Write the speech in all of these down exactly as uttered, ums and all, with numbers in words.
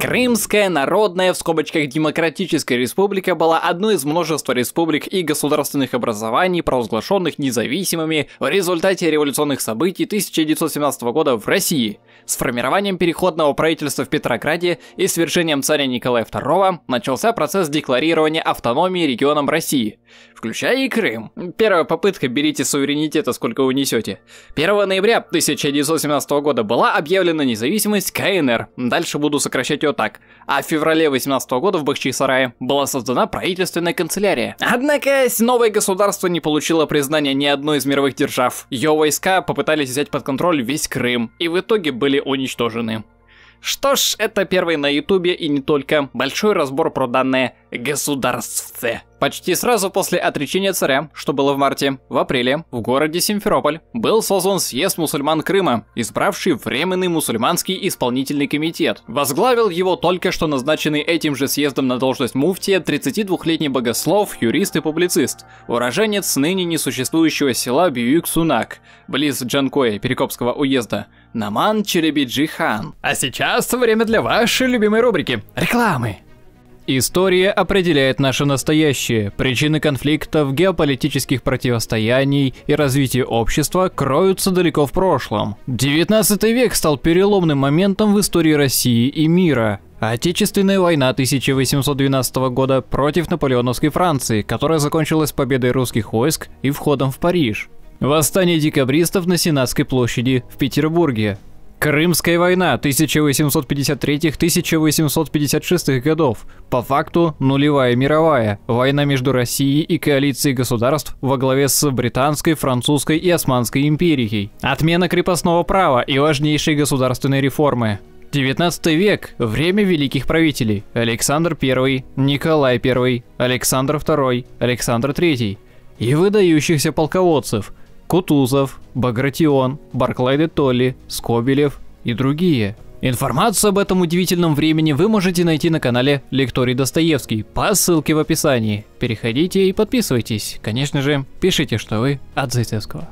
Крымская Народная, в скобочках Демократическая Республика, была одной из множества республик и государственных образований, провозглашенных независимыми в результате революционных событий тысяча девятьсот семнадцатого года в России. С формированием переходного правительства в Петрограде и свержением царя Николая второго начался процесс декларирования автономии регионам России, включая и Крым. Первая попытка «берите суверенитета, сколько унесете». первого ноября тысяча девятьсот семнадцатого года была объявлена независимость ка эн эр, дальше буду сокращать ее так, а в феврале восемнадцатого года в Бахчисарае была создана правительственная канцелярия. Однако новое государство не получило признания ни одной из мировых держав. Ее войска попытались взять под контроль весь Крым и в итоге были уничтожены. Что ж, это первый на ютубе и не только большой разбор про данное государствце. Почти сразу после отречения царя, что было в марте, в апреле, в городе Симферополь, был создан съезд мусульман Крыма, избравший Временный мусульманский исполнительный комитет. Возглавил его только что назначенный этим же съездом на должность муфтия тридцатидвухлетний богослов, юрист и публицист, уроженец ныне несуществующего села Бююк-Сунак, близ Джанкоя Перекопского уезда, Наман Челебиджи хан. А сейчас время для вашей любимой рубрики – рекламы. История определяет наше настоящее. Причины конфликтов, геополитических противостояний и развития общества кроются далеко в прошлом. девятнадцатый век стал переломным моментом в истории России и мира. Отечественная война тысяча восемьсот двенадцатого года против наполеоновской Франции, которая закончилась победой русских войск и входом в Париж. Восстание декабристов на Сенатской площади в Петербурге. Крымская война тысяча восемьсот пятьдесят третьего — тысяча восемьсот пятьдесят шестого годов. По факту нулевая мировая. Война между Россией и коалицией государств во главе с Британской, Французской и Османской империей. Отмена крепостного права и важнейшие государственные реформы. девятнадцатый век – время великих правителей. Александр Первый, Николай Первый, Александр Второй, Александр Третий. И выдающихся полководцев – Кутузов, Багратион, Барклай де Толли, Скобелев и другие. Информацию об этом удивительном времени вы можете найти на канале Лекторий Достоевский по ссылке в описании. Переходите и подписывайтесь. Конечно же, пишите, что вы от Зайцевского.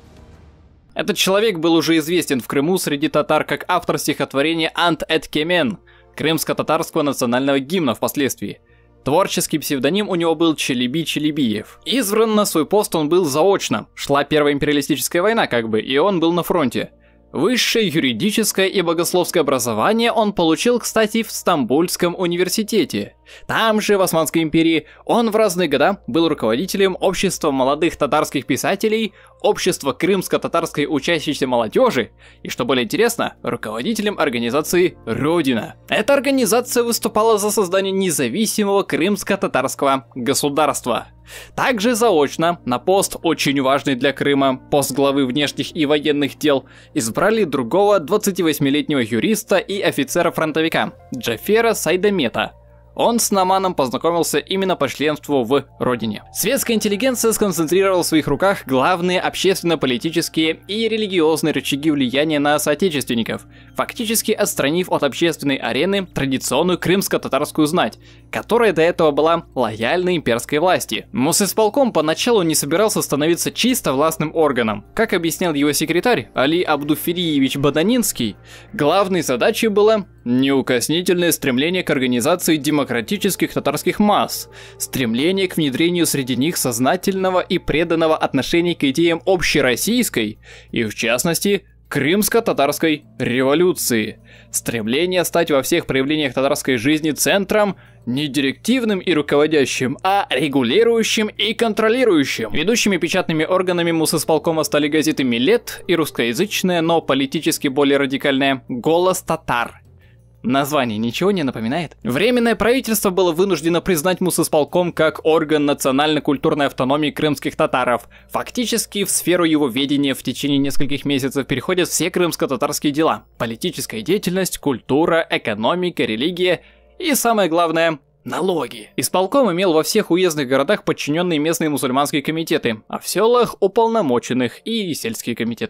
Этот человек был уже известен в Крыму среди татар как автор стихотворения «Ант эт Кемен» крымско-татарского национального гимна впоследствии. Творческий псевдоним у него был Челеби Челебиев. Избран на свой пост он был заочно. Шла Первая империалистическая война как бы, и он был на фронте. Высшее юридическое и богословское образование он получил, кстати, в Стамбульском университете. Там же, в Османской империи, он в разные года был руководителем Общества молодых татарских писателей, Общества крымско-татарской учащейся молодежи и, что более интересно, руководителем организации «Родина». Эта организация выступала за создание независимого крымско-татарского государства. Также заочно на пост, очень важный для Крыма, пост главы внешних и военных дел, избрали другого двадцативосьмилетнего юриста и офицера-фронтовика Джафера Сайдамета. Он с Наманом познакомился именно по членству в Родине. Светская интеллигенция сконцентрировала в своих руках главные общественно-политические и религиозные рычаги влияния на соотечественников, фактически отстранив от общественной арены традиционную крымско-татарскую знать, которая до этого была лояльной имперской власти. Мусисполком поначалу не собирался становиться чисто властным органом. Как объяснял его секретарь Али Абдуфериевич Баданинский, главной задачей было неукоснительное стремление к организации демократических татарских масс, стремление к внедрению среди них сознательного и преданного отношения к идеям общероссийской и, в частности, крымско-татарской революции, стремление стать во всех проявлениях татарской жизни центром не директивным и руководящим, а регулирующим и контролирующим. Ведущими печатными органами Мусисполкома стали газеты «Милет» и русскоязычная, но политически более радикальная «Голос татар». Название ничего не напоминает? Временное правительство было вынуждено признать Мусисполком как орган национально-культурной автономии крымских татаров. Фактически в сферу его ведения в течение нескольких месяцев переходят все крымско-татарские дела. Политическая деятельность, культура, экономика, религия и, самое главное, налоги. Исполком имел во всех уездных городах подчиненные местные мусульманские комитеты, а в селах уполномоченных и сельские комитеты.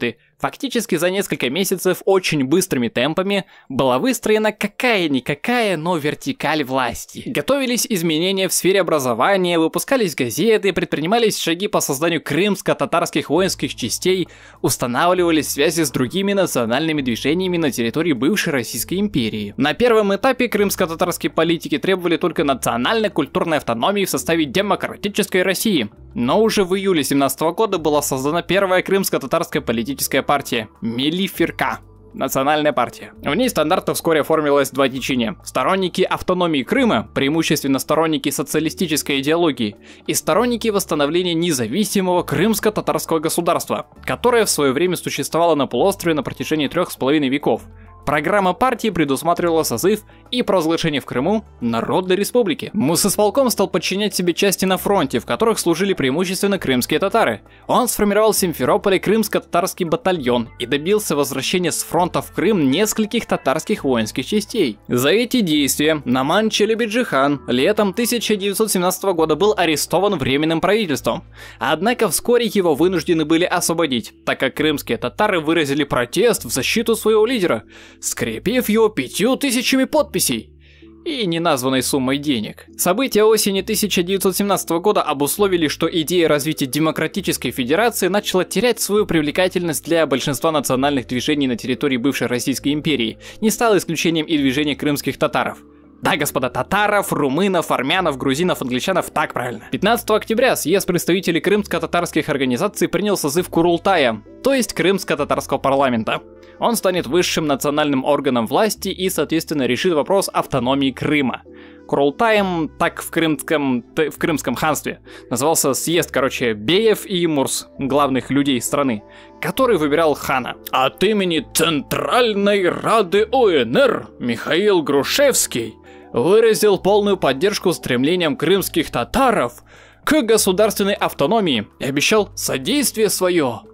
Фактически за несколько месяцев очень быстрыми темпами была выстроена какая-никакая, но вертикаль власти. Готовились изменения в сфере образования, выпускались газеты, предпринимались шаги по созданию крымско-татарских воинских частей, устанавливались связи с другими национальными движениями на территории бывшей Российской империи. На первом этапе крымско-татарские политики требовали только национально-культурной автономии в составе демократической России. Но уже в июле семнадцатого года была создана первая крымско-татарская политическая партия – Милли Фирка. Национальная партия. В ней стандартно вскоре оформилось два течения. Сторонники автономии Крыма, преимущественно сторонники социалистической идеологии, и сторонники восстановления независимого крымско-татарского государства, которое в свое время существовало на полуострове на протяжении трех с половиной веков. Программа партии предусматривала созыв и провозглашение в Крыму Народной Республики. Мусисполком стал подчинять себе части на фронте, в которых служили преимущественно крымские татары. Он сформировал в Симферополе крымско-татарский батальон и добился возвращения с фронта в Крым нескольких татарских воинских частей. За эти действия Наман Челебиджи-хан летом тысяча девятьсот семнадцатого года был арестован временным правительством. Однако вскоре его вынуждены были освободить, так как крымские татары выразили протест в защиту своего лидера, скрепив его пятью тысячами подписей и неназванной суммой денег. События осени тысяча девятьсот семнадцатого года обусловили, что идея развития демократической федерации начала терять свою привлекательность для большинства национальных движений на территории бывшей Российской империи. Не стало исключением и движение крымских татаров. Да, господа, татаров, румынов, армянов, грузинов, англичанов, так правильно. пятнадцатого октября съезд представителей крымско-татарских организаций принял созыв Курултая, то есть крымско-татарского парламента. Он станет высшим национальным органом власти и, соответственно, решит вопрос автономии Крыма. Курултаем, так в крымском, в крымском ханстве, назывался съезд, короче, беев и мурс, главных людей страны, который выбирал хана. От имени Центральной Рады ОНР Михаил Грушевский выразил полную поддержку стремлениям крымских татаров к государственной автономии и обещал содействие свое.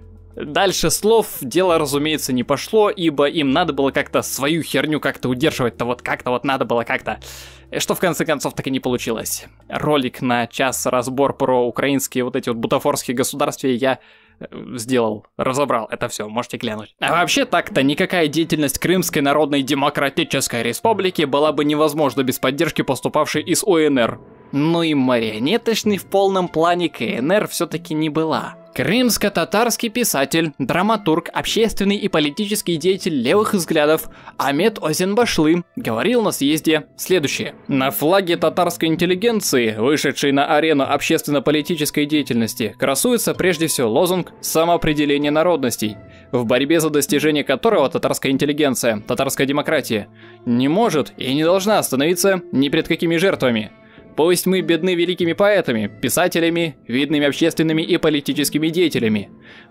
Дальше слов дело, разумеется, не пошло, ибо им надо было как-то свою херню как-то удерживать-то, вот как-то вот надо было как-то, что в конце концов так и не получилось. Ролик на час разбор про украинские вот эти вот бутафорские государства я сделал, разобрал, это все, можете глянуть. А вообще так-то никакая деятельность Крымской Народной Демократической Республики была бы невозможна без поддержки поступавшей из ОНР. Ну и марионеточной в полном плане КНР все-таки не была. Крымско-татарский писатель, драматург, общественный и политический деятель левых взглядов Ахмет Озенбашлы говорил на съезде следующее. На флаге татарской интеллигенции, вышедшей на арену общественно-политической деятельности, красуется прежде всего лозунг «Самоопределение народностей», в борьбе за достижение которого татарская интеллигенция, татарская демократия, не может и не должна остановиться ни перед какими жертвами. Пусть мы бедны великими поэтами, писателями, видными общественными и политическими деятелями.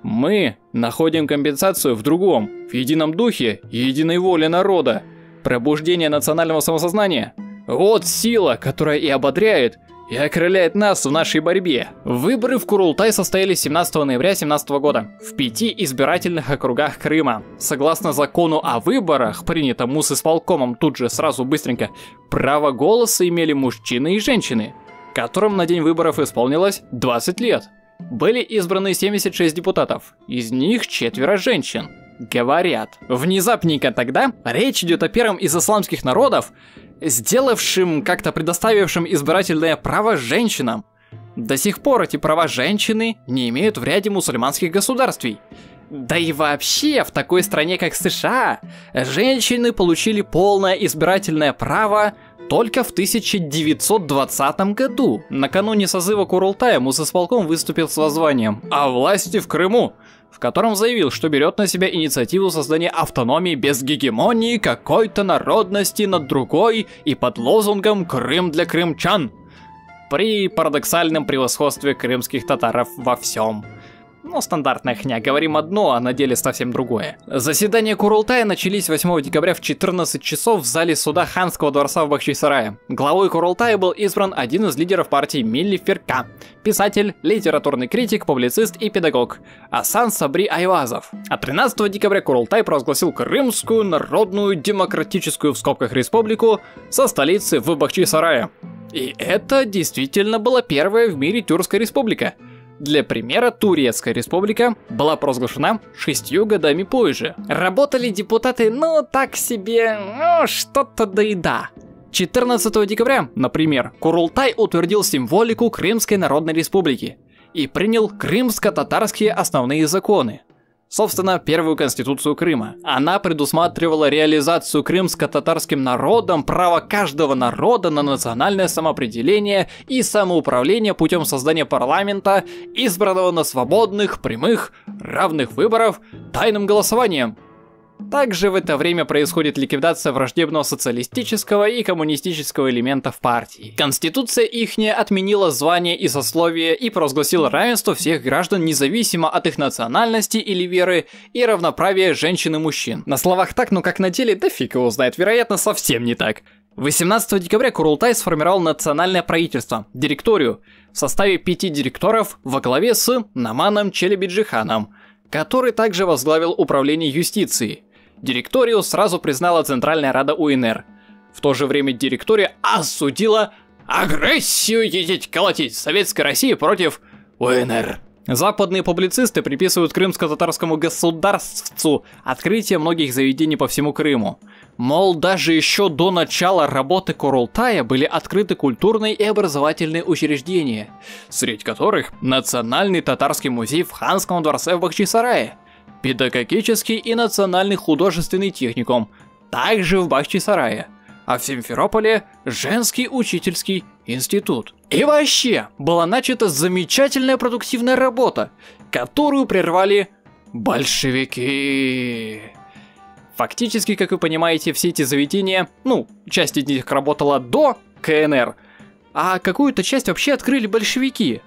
Мы находим компенсацию в другом, в едином духе, единой воле народа. Пробуждение национального самосознания. Вот сила, которая и ободряет, и окрыляет нас в нашей борьбе. Выборы в Курултай состоялись семнадцатого ноября семнадцатого года в пяти избирательных округах Крыма. Согласно закону о выборах, принятому Мусисполкомом тут же сразу быстренько, право голоса имели мужчины и женщины, которым на день выборов исполнилось двадцать лет. Были избраны семьдесят шесть депутатов, из них четверо женщин. Говорят. Внезапненько тогда речь идет о первом из исламских народов, сделавшим, как-то предоставившим избирательное право женщинам. До сих пор эти права женщины не имеют в ряде мусульманских государств. Да и вообще, в такой стране, как США, женщины получили полное избирательное право только в тысяча девятьсот двадцатом году. Накануне созыва Курултая Мусисполком выступил с воззванием «О власти в Крыму», в котором заявил, что берет на себя инициативу создания автономии без гегемонии какой-то народности над другой и под лозунгом «Крым для крымчан», при парадоксальном превосходстве крымских татаров во всем. Ну, стандартная хня, говорим одно, а на деле совсем другое. Заседания Курултая начались восьмого декабря в четырнадцать часов в зале суда ханского дворца в Бахчисарае. Главой Курултая был избран один из лидеров партии Милли Фирка, писатель, литературный критик, публицист и педагог Асан Сабри Айвазов. А тринадцатого декабря Курултай провозгласил Крымскую Народную Демократическую в скобках республику со столицей в Бахчисарае. И это действительно была первая в мире тюркская республика. Для примера, Турецкая республика была провозглашена шестью годами позже. Работали депутаты, ну так себе, ну что-то да и да. четырнадцатого декабря, например, Курултай утвердил символику Крымской Народной Республики и принял крымско-татарские основные законы. Собственно, первую конституцию Крыма. Она предусматривала реализацию крымско-татарским народом права каждого народа на национальное самоопределение и самоуправление путем создания парламента, избранного на свободных, прямых, равных выборов, тайным голосованием. Также в это время происходит ликвидация враждебного социалистического и коммунистического элементов партии. Конституция ихняя отменила звание и сословие и провозгласила равенство всех граждан независимо от их национальности или веры и равноправие женщин и мужчин. На словах так, но как на деле, да фиг его знает, вероятно, совсем не так. восемнадцатого декабря Курултай сформировал национальное правительство, директорию, в составе пяти директоров во главе с Наманом Челебиджиханом, который также возглавил управление юстицией. Директорию сразу признала Центральная Рада УНР. В то же время директория осудила агрессию едеть колотить Советской России против УНР. Западные публицисты приписывают крымско-татарскому государству открытие многих заведений по всему Крыму. Мол, даже еще до начала работы Курултая были открыты культурные и образовательные учреждения, среди которых Национальный татарский музей в Ханском дворце в Бахчисарае, педагогический и национальный художественный техникум, также в Бахчисарае, а в Симферополе женский учительский институт. И вообще, была начата замечательная продуктивная работа, которую прервали большевики. Фактически, как вы понимаете, все эти заведения, ну, часть из них работала до КНР, а какую-то часть вообще открыли большевики.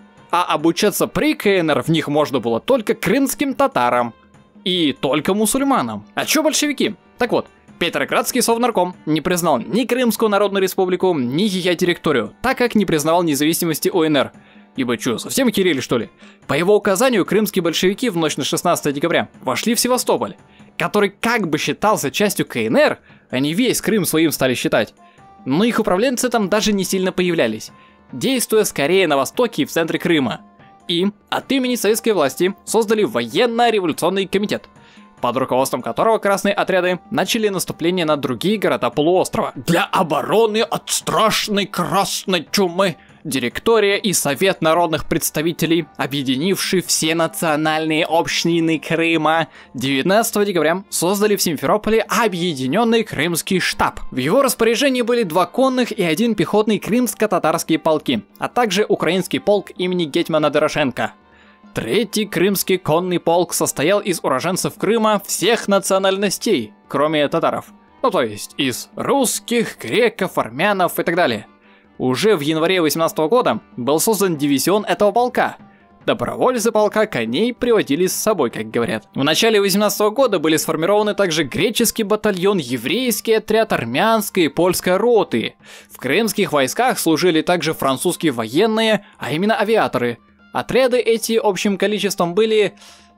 А обучаться при КНР в них можно было только крымским татарам и только мусульманам. А чё большевики? Так вот, Петроградский совнарком не признал ни Крымскую Народную Республику, ни ее территорию, так как не признавал независимости УНР. Ибо чё, совсем охерели, что ли? По его указанию, крымские большевики в ночь на шестнадцатое декабря вошли в Севастополь, который как бы считался частью КНР, они весь Крым своим стали считать. Но их управленцы там даже не сильно появлялись, действуя скорее на востоке и в центре Крыма. И от имени советской власти создали военно-революционный комитет, под руководством которого красные отряды начали наступление на другие города полуострова. Для обороны от страшной красной чумы директория и совет народных представителей, объединившие все национальные общины Крыма, девятнадцатого декабря создали в Симферополе объединенный крымский штаб. В его распоряжении были два конных и один пехотный крымско-татарские полки, а также украинский полк имени гетьмана Дорошенко. Третий крымский конный полк состоял из уроженцев Крыма всех национальностей, кроме татаров. Ну то есть из русских, греков, армянов и так далее. Уже в январе восемнадцатого года был создан дивизион этого полка. Добровольцы полка коней приводили с собой, как говорят. В начале восемнадцатого года были сформированы также греческий батальон, еврейский отряд, армянская и польская роты. В крымских войсках служили также французские военные, а именно авиаторы. Отряды эти общим количеством были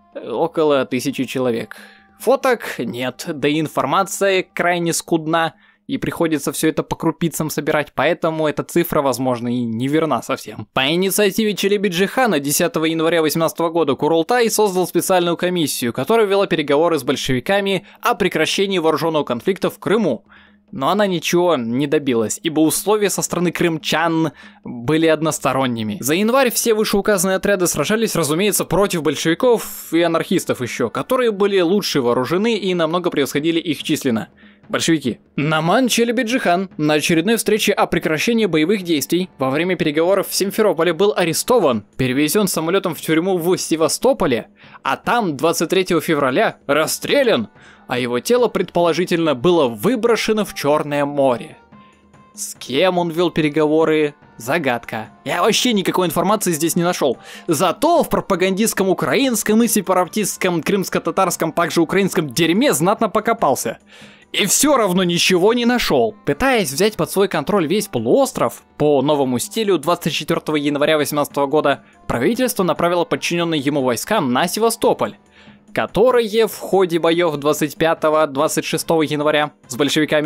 около тысячи человек. Фоток нет, да и информация крайне скудна. И приходится все это по крупицам собирать, поэтому эта цифра, возможно, и не верна совсем. По инициативе Челебиджихана десятого января восемнадцатого года Курултай создал специальную комиссию, которая вела переговоры с большевиками о прекращении вооруженного конфликта в Крыму. Но она ничего не добилась, ибо условия со стороны крымчан были односторонними. За январь все вышеуказанные отряды сражались, разумеется, против большевиков и анархистов еще, которые были лучше вооружены и намного превосходили их численно. Большевики. Наман Челебиджихан на очередной встрече о прекращении боевых действий во время переговоров в Симферополе был арестован, перевезен самолетом в тюрьму в Севастополе, а там двадцать третьего февраля расстрелян, а его тело предположительно было выброшено в Черное море. С кем он вел переговоры? Загадка. Я вообще никакой информации здесь не нашел. Зато в пропагандистском украинском и сепаратистском крымско-татарском, также украинском дерьме знатно покопался. И все равно ничего не нашел. Пытаясь взять под свой контроль весь полуостров, по новому стилю двадцать четвёртого января восемнадцатого года правительство направило подчиненные ему войскам на Севастополь, которые в ходе боев двадцать пятого — двадцать шестого января с большевиками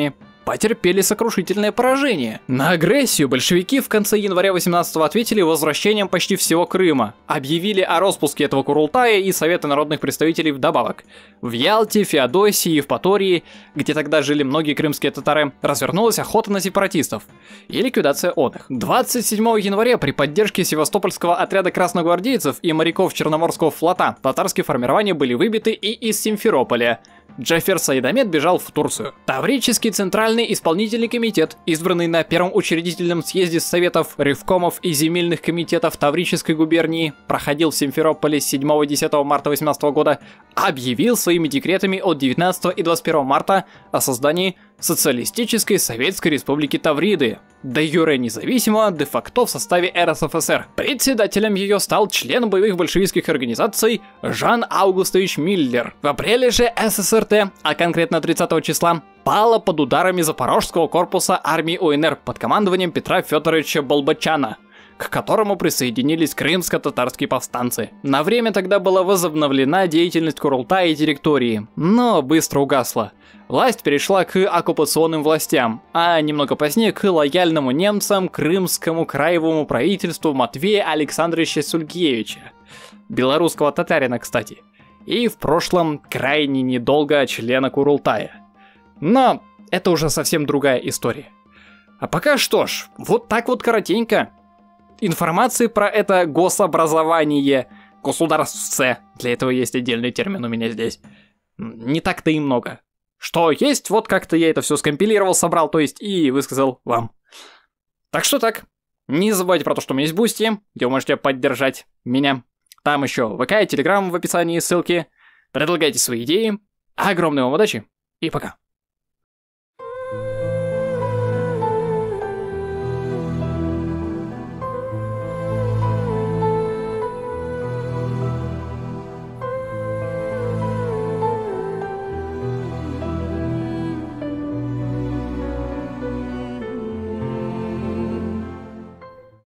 потерпели сокрушительное поражение. На агрессию большевики в конце января восемнадцатого ответили возвращением почти всего Крыма. Объявили о распуске этого Курултая и Совета народных представителей вдобавок. В Ялте, Феодосии, Евпатории, где тогда жили многие крымские татары, развернулась охота на сепаратистов и ликвидация оных. двадцать седьмого января при поддержке севастопольского отряда красногвардейцев и моряков Черноморского флота татарские формирования были выбиты и из Симферополя. Джафер Сайдамет бежал в Турцию. Таврический центральный исполнительный комитет, избранный на первом учредительном съезде Советов, Ревкомов и земельных комитетов Таврической губернии, проходил в Симферополе с седьмого-десятого марта восемнадцатого года, объявил своими декретами от девятнадцатого и двадцать первого марта о создании Социалистической Советской Республики Тавриды, де юре независимо, де-факто в составе эр эс эф эс эр. Председателем ее стал член боевых большевистских организаций Жан Аугустович Миллер. В апреле же эс эс эр тэ, а конкретно тридцатого числа, пала под ударами Запорожского корпуса армии о эн эр под командованием Петра Федоровича Болбочана, к которому присоединились крымско-татарские повстанцы. На время тогда была возобновлена деятельность Курултая и директории, но быстро угасла. Власть перешла к оккупационным властям, а немного позднее к лояльному немцам крымскому краевому правительству Матвея Александровича Сулькевича, белорусского татарина, кстати, и в прошлом крайне недолго члена Курултая. Но это уже совсем другая история. А пока что ж, вот так вот коротенько. Информации про это гособразование, государствце, для этого есть отдельный термин у меня здесь, не так-то и много. Что есть, вот как-то я это все скомпилировал, собрал, то есть, и высказал вам. Так что так, не забывайте про то, что у меня есть Бусти, где вы можете поддержать меня. Там еще ВК и Телеграм в описании, ссылки. Предлагайте свои идеи. Огромной вам удачи и пока.